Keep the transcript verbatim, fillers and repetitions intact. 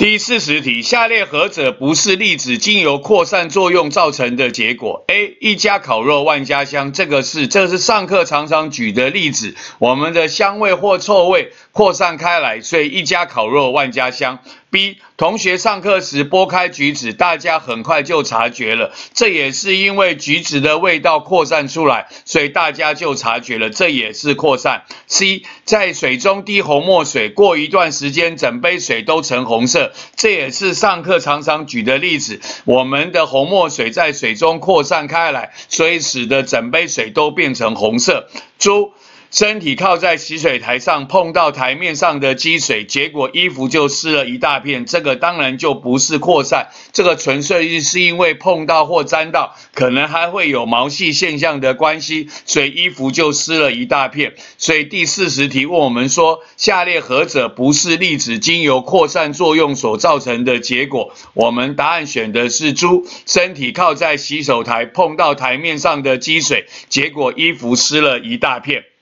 第四十题，下列何者不是粒子经由扩散作用造成的结果 ？A. 一家烤肉万家香，这个是这个是上课常常举的例子，我们的香味或臭味扩散开来，所以一家烤肉万家香。B. 同学上课时剥开橘子，大家很快就察觉了，这也是因为橘子的味道扩散出来，所以大家就察觉了，这也是扩散。C. 在水中滴红墨水，过一段时间整杯水都呈红色，这也是上课常常举的例子，我们的红墨水在水中扩散开来，所以使得整杯水都变成红色。猪。身体靠在洗水台上，碰到台面上的积水，结果衣服就湿了一大片。这个当然就不是扩散，这个纯粹是因为碰到或沾到，可能还会有毛细现象的关系，所以衣服就湿了一大片。所以第四十题问我们说，下列何者不是粒子经由扩散作用所造成的结果？我们答案选的是猪，身体靠在洗手台，碰到台面上的积水，结果衣服湿了一大片。